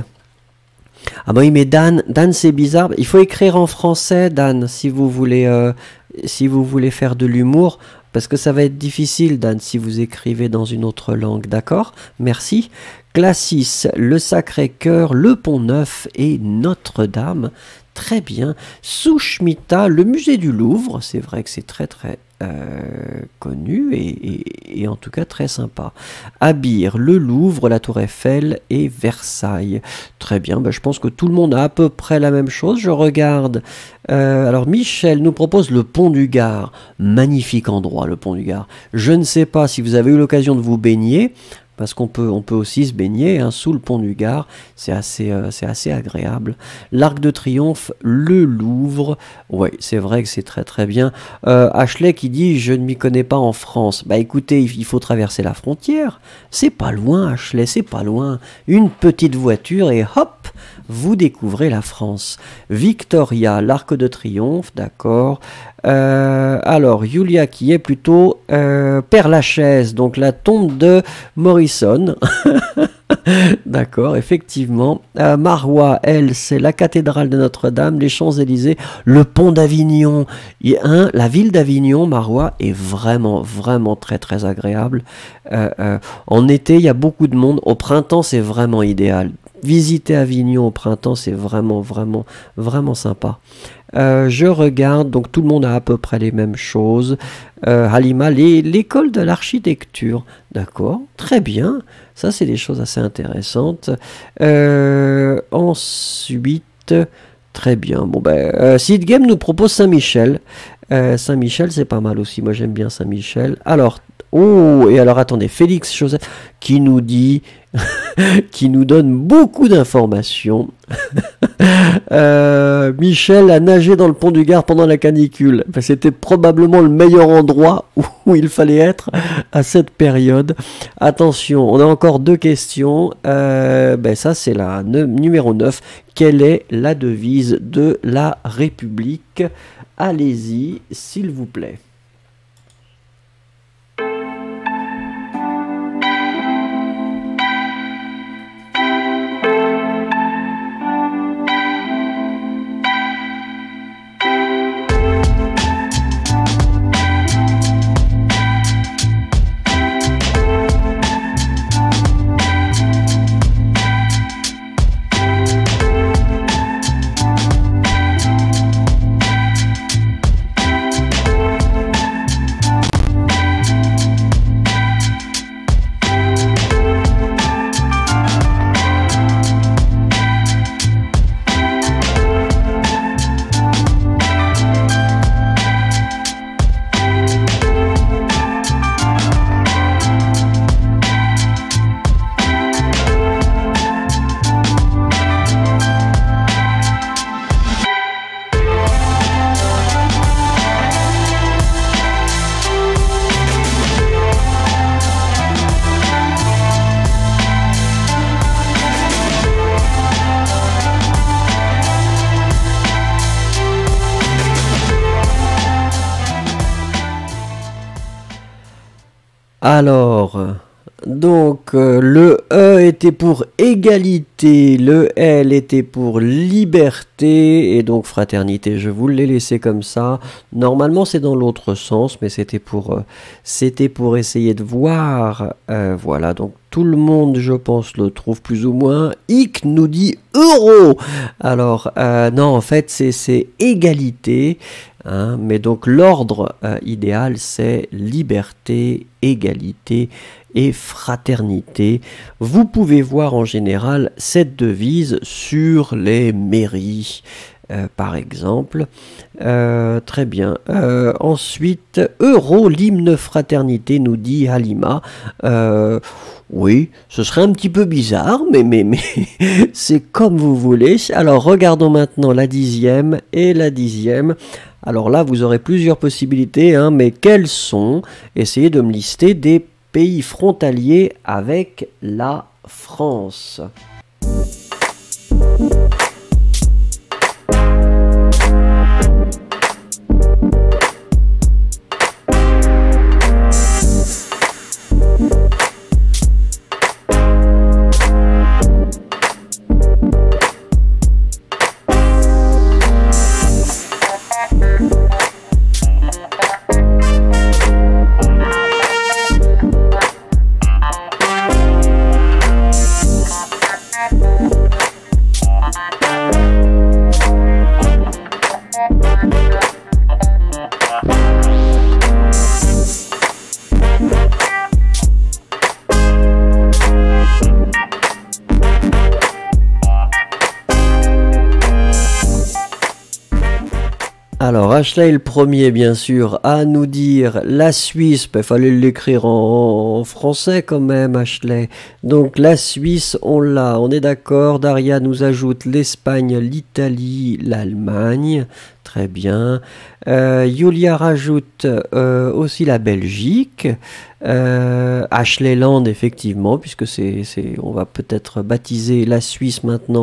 Ah bah oui, mais Dan, Dan c'est bizarre. Il faut écrire en français, Dan, si vous voulez, euh, si vous voulez faire de l'humour. Parce que ça va être difficile, Dan, si vous écrivez dans une autre langue, d'accord? Merci. Classis, le Sacré-Cœur, le Pont-Neuf et Notre-Dame. Très bien. Souchmita, le musée du Louvre. C'est vrai que c'est très très euh, connu et, et, et en tout cas très sympa. Abir, le Louvre, la Tour Eiffel et Versailles. Très bien. Ben, je pense que tout le monde a à peu près la même chose. Je regarde. Euh, alors Michel nous propose le Pont du Gard. Magnifique endroit, le Pont du Gard. Je ne sais pas si vous avez eu l'occasion de vous baigner. Parce qu'on peut, on peut aussi se baigner hein, sous le pont du Gard, c'est assez, euh, c'est assez agréable. L'Arc de Triomphe, le Louvre, ouais, c'est vrai que c'est très très bien. Euh, Ashley qui dit, je ne m'y connais pas en France. Bah écoutez, il faut traverser la frontière. C'est pas loin, Ashley, c'est pas loin. Une petite voiture et hop, vous découvrez la France. Victoria, l'Arc de Triomphe, d'accord. Euh, alors, Julia qui est plutôt euh, Père Lachaise, donc la tombe de Morrison. D'accord, effectivement. Euh, Marois, elle, c'est la cathédrale de Notre-Dame, les Champs-Élysées, le pont d'Avignon. Et, hein, la ville d'Avignon, Marois, est vraiment, vraiment très, très agréable. Euh, euh, en été, il y a beaucoup de monde. Au printemps, c'est vraiment idéal. Visiter Avignon au printemps, c'est vraiment, vraiment, vraiment sympa. Euh, je regarde, donc tout le monde a à peu près les mêmes choses. Euh, Halima, les- l'école de l'architecture, d'accord, très bien. Ça, c'est des choses assez intéressantes. Euh, ensuite, très bien. Bon ben, euh, Seed Game nous propose Saint-Michel. Euh, Saint-Michel, c'est pas mal aussi. Moi, j'aime bien Saint-Michel. Alors, oh, et alors attendez, Félix Joseph qui nous dit, qui nous donne beaucoup d'informations. Euh, Michel a nagé dans le pont du Gard pendant la canicule. Enfin, c'était probablement le meilleur endroit où, où il fallait être à cette période. Attention, on a encore deux questions. Euh, ben ça, c'est la ne- numéro neuf. Quelle est la devise de la République? Allez-y, s'il vous plaît. Alors, donc euh, le E était pour égalité, le L était pour liberté et donc fraternité. Je vous l'ai laissé comme ça. Normalement, c'est dans l'autre sens, mais c'était pour, euh, c'était pour essayer de voir. Euh, voilà, donc tout le monde, je pense, le trouve plus ou moins. Ick nous dit euro. Alors, euh, non, en fait, c'est c'est égalité. Hein, mais donc l'ordre euh, idéal, c'est liberté, égalité et fraternité. Vous pouvez voir en général cette devise sur les mairies, euh, par exemple. Euh, très bien. Euh, ensuite, euro, l'hymne fraternité, nous dit Halima. Euh, oui, ce serait un petit peu bizarre, mais, mais, mais c'est comme vous voulez. Alors regardons maintenant la dixième et la dixième. Alors là, vous aurez plusieurs possibilités, hein, mais quels sont? Essayez de me lister des pays frontaliers avec la France. Alors, Ashley est le premier, bien sûr, à nous dire la Suisse. Il fallait l'écrire en, en français quand même, Ashley. Donc, la Suisse, on l'a, on est d'accord. Daria nous ajoute l'Espagne, l'Italie, l'Allemagne. Très bien. Euh, Julia rajoute euh, aussi la Belgique. Euh, Ashley Land, effectivement, puisque c'est, c'est, on va peut-être baptiser la Suisse maintenant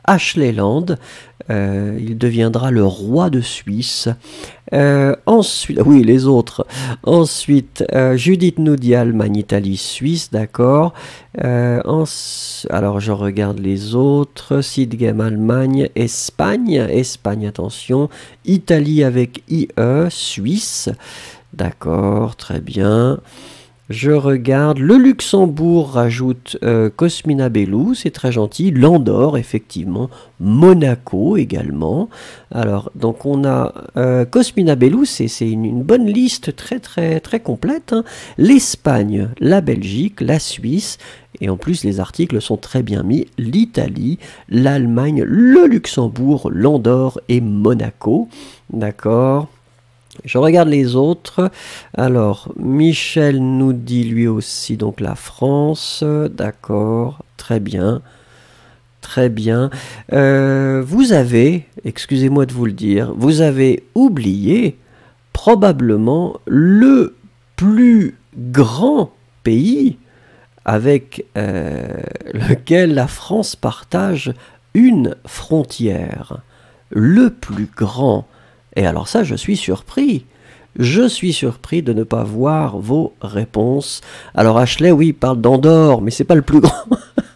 Ashley Land. Euh, il deviendra le roi de Suisse. Euh, ensuite, oui, les autres. Ensuite, euh, Judith nous dit Allemagne, Italie, Suisse, d'accord. Euh, en, alors, je regarde les autres. Sidgem, Allemagne, Espagne, Espagne, attention. Italie avec I E, Suisse, d'accord, très bien. Je regarde, le Luxembourg rajoute euh, Cosmina Bellou, c'est très gentil, l'Andorre effectivement, Monaco également. Alors donc on a euh, Cosmina Bellou, c'est une, une bonne liste très très très complète, hein. L'Espagne, la Belgique, la Suisse, et en plus les articles sont très bien mis, l'Italie, l'Allemagne, le Luxembourg, l'Andorre et Monaco, d'accord. Je regarde les autres. Alors, Michel nous dit lui aussi donc la France. D'accord, très bien. Très bien. Euh, vous avez, excusez-moi de vous le dire, vous avez oublié probablement le plus grand pays avec euh, lequel la France partage une frontière. Le plus grand. Et alors ça, je suis surpris. Je suis surpris de ne pas voir vos réponses. Alors Ashley, oui, parle d'Andorre, mais c'est pas le plus grand.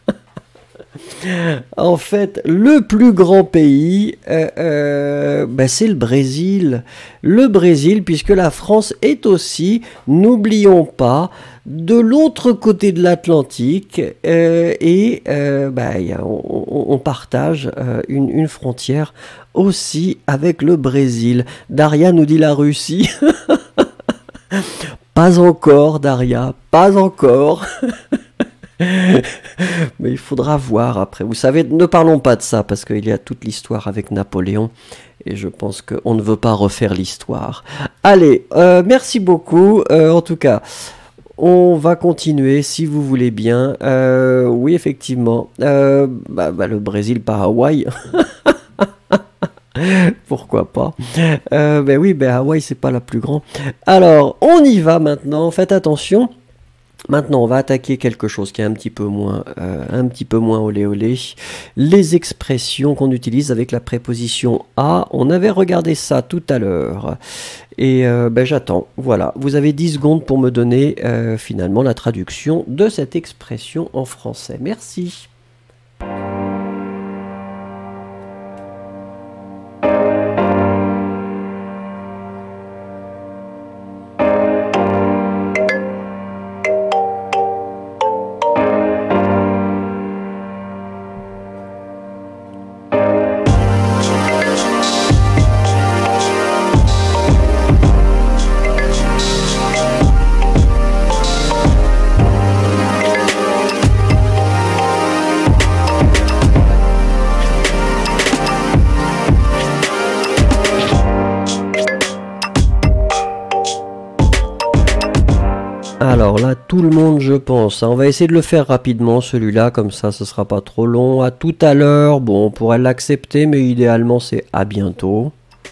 En fait, le plus grand pays, euh, euh, ben c'est le Brésil. Le Brésil, puisque la France est aussi, n'oublions pas, de l'autre côté de l'Atlantique, euh, et euh, ben, y a, on, on partage euh, une, une frontière aussi avec le Brésil. Daria nous dit la Russie. Pas encore, Daria, pas encore. Mais il faudra voir après. Vous savez, ne parlons pas de ça parce qu'il y a toute l'histoire avec Napoléon et je pense qu'on ne veut pas refaire l'histoire. Allez, euh, merci beaucoup. Euh, en tout cas, on va continuer si vous voulez bien. Euh, oui, effectivement. Euh, bah, bah, le Brésil, pas Hawaï. Pourquoi pas. euh, Ben oui, ben Hawaï, c'est pas la plus grande. Alors, on y va maintenant. Faites attention. Maintenant, on va attaquer quelque chose qui est un petit peu moins, euh, un petit peu moins olé olé. Les expressions qu'on utilise avec la préposition à. On avait regardé ça tout à l'heure. Et euh, ben, j'attends. Voilà. Vous avez dix secondes pour me donner euh, finalement la traduction de cette expression en français. Merci. Alors là, tout le monde, je pense. On va essayer de le faire rapidement, celui-là, comme ça, ce sera pas trop long. À tout à l'heure. Bon, on pourrait l'accepter, mais idéalement, c'est à bientôt.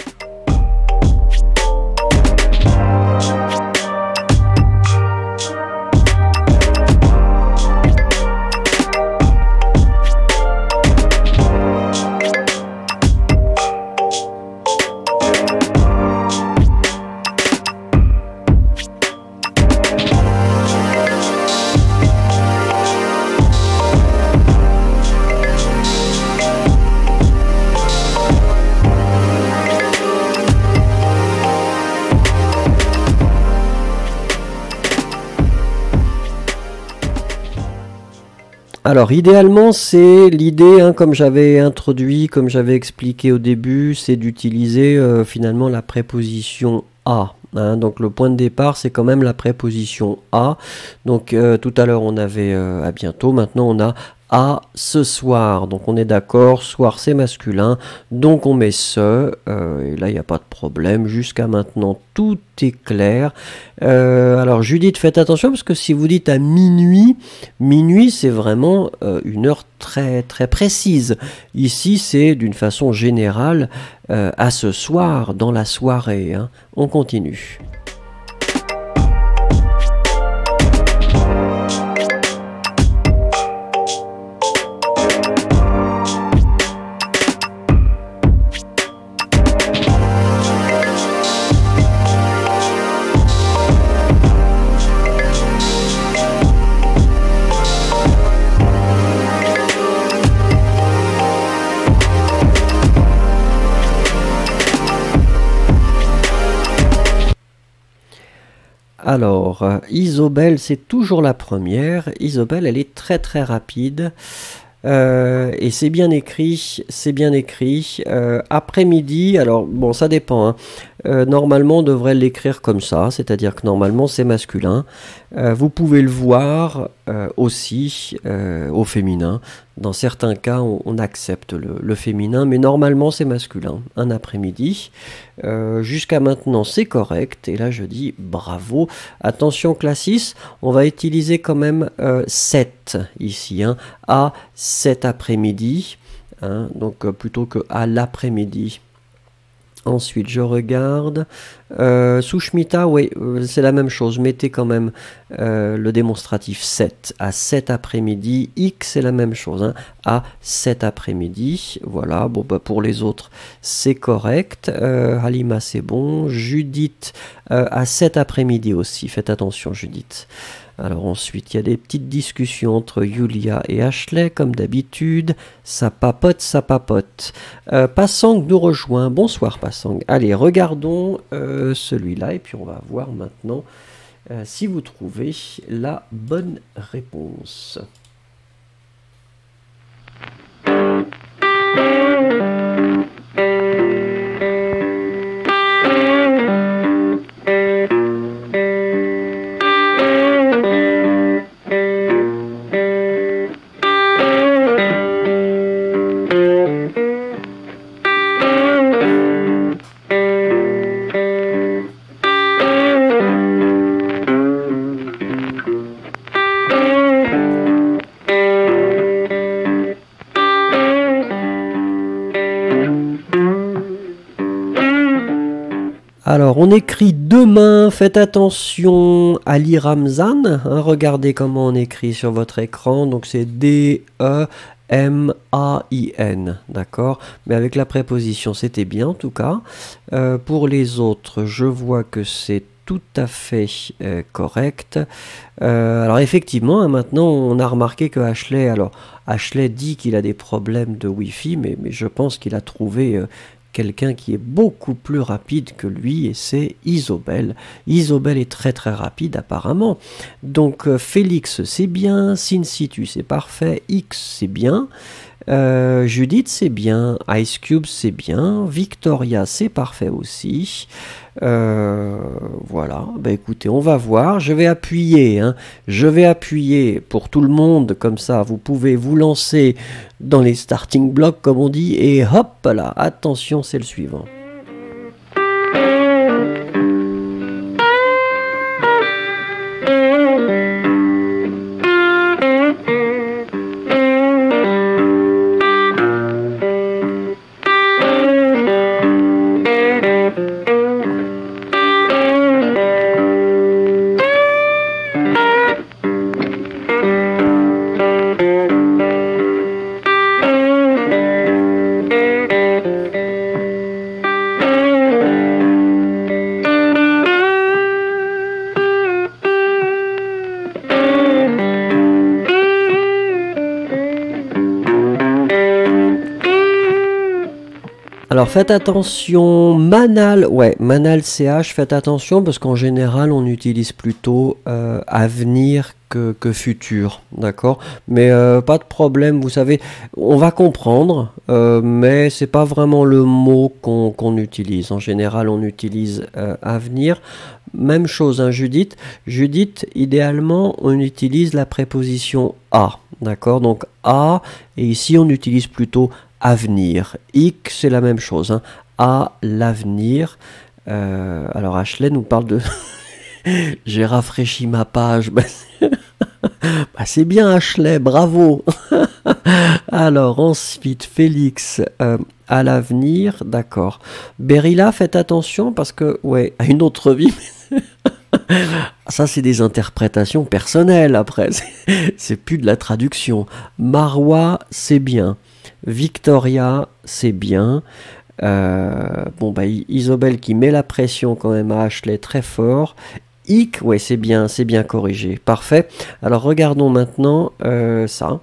Alors idéalement c'est l'idée, hein, comme j'avais introduit, comme j'avais expliqué au début, c'est d'utiliser euh, finalement la préposition à. Hein, donc le point de départ c'est quand même la préposition à. Donc euh, tout à l'heure on avait euh, à bientôt, maintenant on a à ce soir. Donc on est d'accord, soir c'est masculin, donc on met ce, euh, et là il n'y a pas de problème. Jusqu'à maintenant tout est clair. Euh, alors Judith, faites attention parce que si vous dites à minuit, minuit c'est vraiment euh, une heure très très précise. Ici c'est d'une façon générale euh, à ce soir, dans la soirée. Hein. On continue. Alors, euh, Isobel, c'est toujours la première. Isobel, elle est très très rapide. Euh, et c'est bien écrit, c'est bien écrit. Euh, après-midi, alors bon, ça dépend. Hein. Euh, normalement, on devrait l'écrire comme ça, c'est-à-dire que normalement, c'est masculin. Euh, vous pouvez le voir euh, aussi euh, au féminin. Dans certains cas, on, on accepte le, le féminin, mais normalement, c'est masculin. Un après-midi. Euh, jusqu'à maintenant, c'est correct. Et là, je dis bravo. Attention, classiste, on va utiliser quand même euh, sept ici. Hein, à cet après-midi. Hein, donc, euh, plutôt que à l'après-midi. Ensuite, je regarde. Euh, Sushmita, oui, euh, c'est la même chose. Mettez quand même euh, le démonstratif sept à cet après-midi. X, c'est la même chose. Hein, à cet après-midi. Voilà, bon, bah, pour les autres, c'est correct. Euh, Halima, c'est bon. Judith, euh, à cet après-midi aussi. Faites attention, Judith. Alors ensuite, il y a des petites discussions entre Yulia et Ashley, comme d'habitude. Ça papote, ça papote. Euh, Passang nous rejoint. Bonsoir, Passang. Allez, regardons euh, celui-là, et puis on va voir maintenant euh, si vous trouvez la bonne réponse. Alors, on écrit demain, faites attention, Ali Ramzan, hein, regardez comment on écrit sur votre écran, donc c'est D E M A I N, d'accord? Mais avec la préposition, c'était bien en tout cas. Euh, pour les autres, je vois que c'est tout à fait euh, correct. Euh, alors effectivement, hein, maintenant, on a remarqué que Ashley, alors Ashley dit qu'il a des problèmes de Wi-Fi, mais, mais je pense qu'il a trouvé... Euh, quelqu'un qui est beaucoup plus rapide que lui, et c'est Isobel. Isobel est très très rapide apparemment. Donc euh, Félix c'est bien, Sin Situ c'est parfait, X c'est bien, euh, Judith c'est bien, Ice Cube c'est bien, Victoria c'est parfait aussi. Euh, voilà, bah écoutez, on va voir, je vais appuyer, hein. je vais appuyer pour tout le monde, comme ça vous pouvez vous lancer dans les starting blocks comme on dit, et hop là, attention c'est le suivant. Alors faites attention, Manal, ouais, Manal C H, faites attention parce qu'en général on utilise plutôt euh, avenir que, que futur, d'accord? Mais euh, pas de problème, vous savez, on va comprendre, euh, mais c'est pas vraiment le mot qu'on qu'on utilise. En général on utilise euh, avenir. Même chose, hein, Judith. Judith, idéalement on utilise la préposition à, d'accord? Donc à, et ici on utilise plutôt avenir. X, c'est la même chose. Hein. À l'avenir. Euh, alors, Ashley nous parle de... J'ai rafraîchi ma page. bah, c'est bien, Ashley, bravo. Alors, ensuite, Félix, euh, à l'avenir, d'accord. Berilla, faites attention parce que, ouais, à une autre vie... Ça, c'est des interprétations personnelles, après. C'est plus de la traduction. Marwa, c'est bien. Victoria, c'est bien. Euh, bon, bah, Isobel qui met la pression quand même à Ashley très fort. Ick, ouais, c'est bien, c'est bien corrigé. Parfait. Alors, regardons maintenant euh, ça.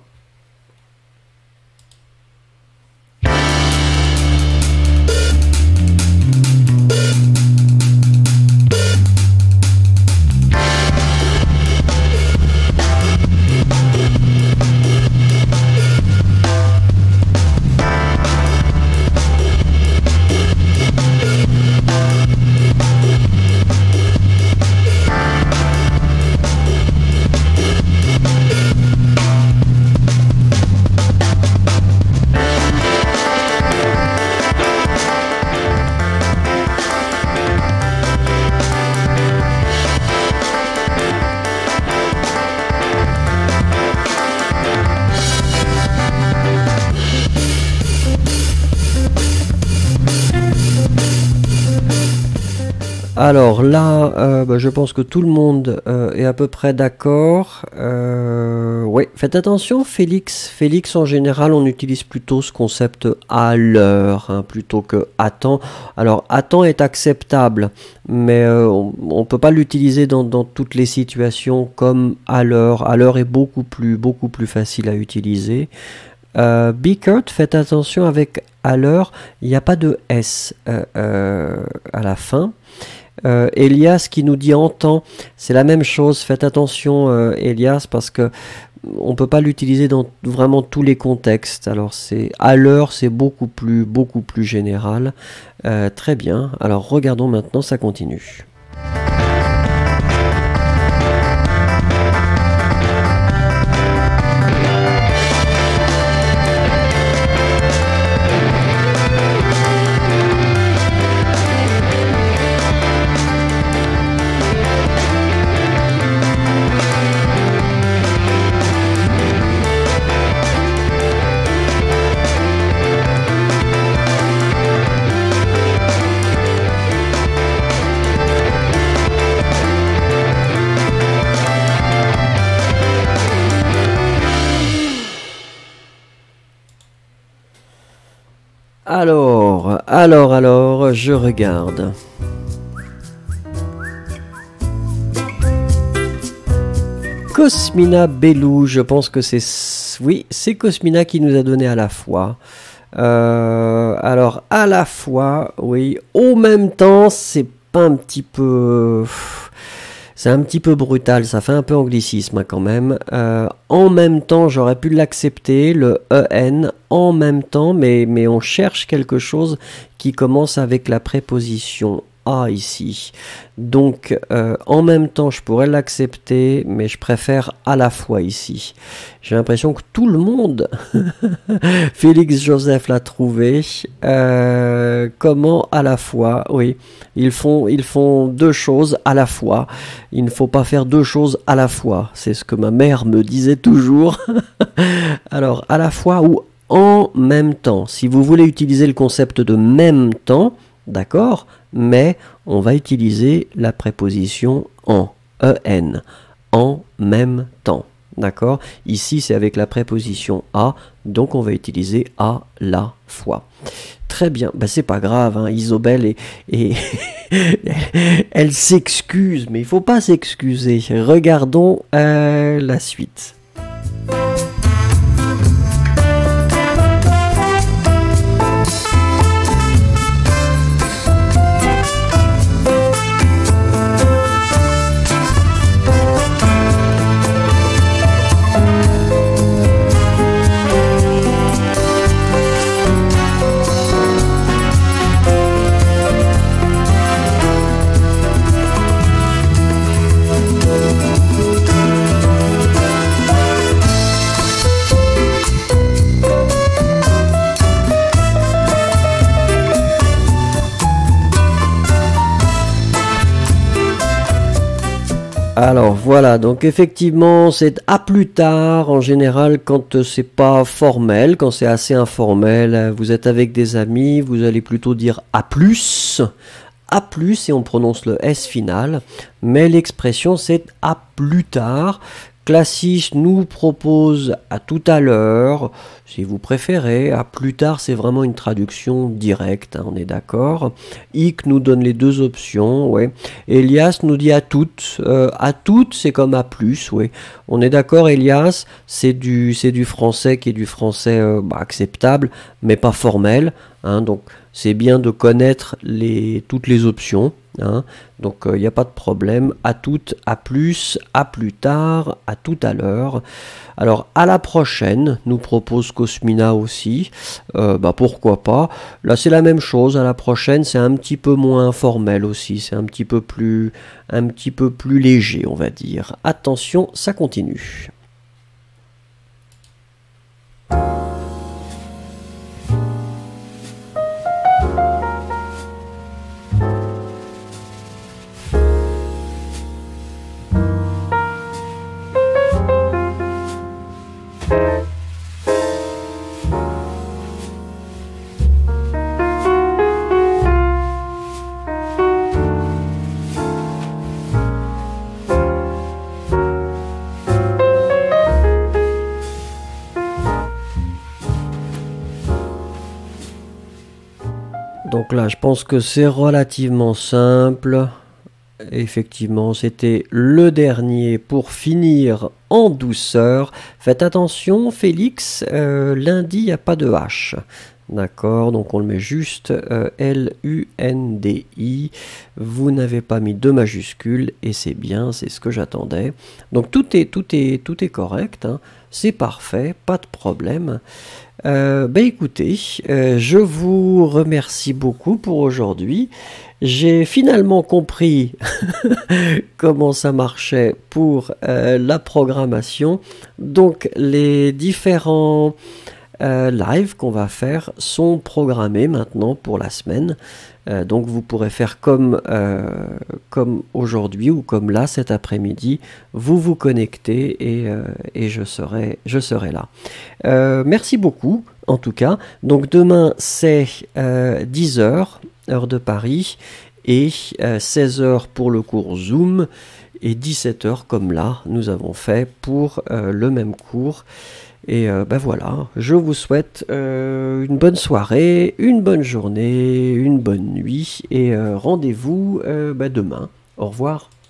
Alors là, euh, bah, je pense que tout le monde euh, est à peu près d'accord. Euh, oui, faites attention, Félix. Félix, en général, on utilise plutôt ce concept à l'heure, hein, plutôt que à temps. Alors, à temps est acceptable, mais euh, on ne peut pas l'utiliser dans, dans toutes les situations comme à l'heure. À l'heure est beaucoup plus, beaucoup plus facile à utiliser. Euh, Bickert, faites attention avec à l'heure, il n'y a pas de S euh, euh, à la fin. Euh, Elias qui nous dit en temps, c'est la même chose. Faites attention, euh, Elias, parce que on peut pas l'utiliser dans vraiment tous les contextes. Alors c'est à l'heure, c'est beaucoup plus, beaucoup plus général. Euh, très bien. Alors regardons maintenant, ça continue. Alors, alors, alors, je regarde. Cosmina Bellou, je pense que c'est... Oui, c'est Cosmina qui nous a donné à la fois. Euh, alors, à la fois, oui, au même temps, c'est pas un petit peu... C'est un petit peu brutal, ça fait un peu anglicisme hein, quand même. Euh, en même temps, j'aurais pu l'accepter, le E N, en même temps, mais, mais on cherche quelque chose qui commence avec la préposition A ici. Donc, euh, en même temps, je pourrais l'accepter, mais je préfère à la fois ici. J'ai l'impression que tout le monde, Félix Joseph l'a trouvé. Euh, comment à la fois? Oui, ils font, ils font deux choses à la fois. Il ne faut pas faire deux choses à la fois. C'est ce que ma mère me disait toujours. Alors, à la fois ou en même temps. Si vous voulez utiliser le concept de même temps, d'accord, mais on va utiliser la préposition en, E N, en même temps, d'accord. Ici, c'est avec la préposition à, donc on va utiliser à la fois. Très bien, ben, c'est pas grave, hein. Isobel est, est elle s'excuse, mais il faut pas s'excuser. Regardons euh, la suite. Alors voilà, donc effectivement c'est à plus tard en général quand c'est pas formel, quand c'est assez informel, vous êtes avec des amis, vous allez plutôt dire à plus, à plus et on prononce le S final, mais l'expression c'est à plus tard. Classis nous propose à tout à l'heure, si vous préférez, à plus tard c'est vraiment une traduction directe, hein, on est d'accord. Ic nous donne les deux options, ouais. Elias nous dit à toutes, euh, à toutes c'est comme à plus, ouais. On est d'accord Elias, c'est du, c'est du français qui est du français euh, bah, acceptable, mais pas formel, hein, donc c'est bien de connaître les, toutes les options. Hein, donc il euh, n'y a pas de problème, à toutes, à plus, à plus tard, à tout à l'heure. Alors à la prochaine, nous propose Cosmina aussi, euh, bah pourquoi pas. Là c'est la même chose, à la prochaine c'est un petit peu moins formel aussi, c'est un petit peu plus, un petit peu plus léger on va dire. Attention, ça continue. Donc là, je pense que c'est relativement simple. Effectivement, c'était le dernier pour finir en douceur. Faites attention, Félix, euh, lundi, il n'y a pas de H. D'accord, donc on le met juste euh, L U N D I. Vous n'avez pas mis de majuscule et c'est bien, c'est ce que j'attendais. Donc tout est, tout est, tout est correct, hein. C'est parfait, pas de problème. Euh, ben écoutez, euh, je vous remercie beaucoup pour aujourd'hui. J'ai finalement compris comment ça marchait pour euh, la programmation. Donc les différents euh, lives qu'on va faire sont programmés maintenant pour la semaine. Euh, donc vous pourrez faire comme, euh, comme aujourd'hui ou comme là cet après-midi. Vous vous connectez et, euh, et je, serai, je serai là. Euh, merci beaucoup en tout cas. Donc demain c'est euh, dix heures, heure de Paris, et euh, seize heures pour le cours Zoom, et dix-sept heures comme là nous avons fait pour euh, le même cours. Et euh, ben voilà, je vous souhaite euh, une bonne soirée, une bonne journée, une bonne nuit, et euh, rendez-vous euh, ben demain. Au revoir.